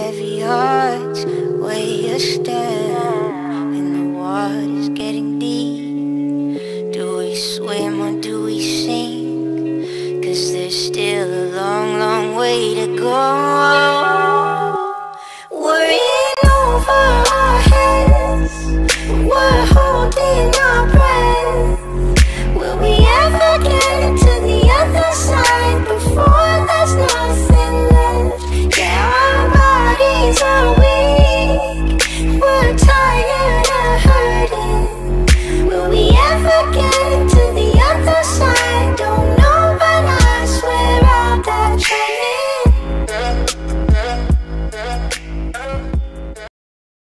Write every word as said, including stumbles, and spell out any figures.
heavy hearts weigh a step, and the water's getting deep. Do we swim or do we sink? 'Cause there's still a long, long way to go.